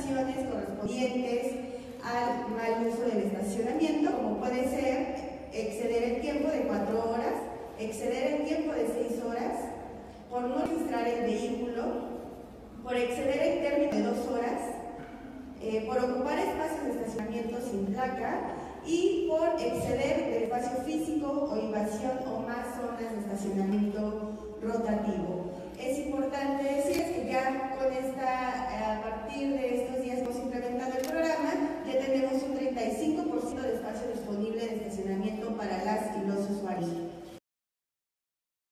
sanciones correspondientes al mal uso del estacionamiento, como puede ser exceder el tiempo de 4 horas, exceder el tiempo de 6 horas, por no registrar el vehículo, por exceder el término de 2 horas, por ocupar espacios de estacionamiento sin placa y por exceder el espacio físico o invasión o más zonas de estacionamiento rotativo. Es importante decir que ya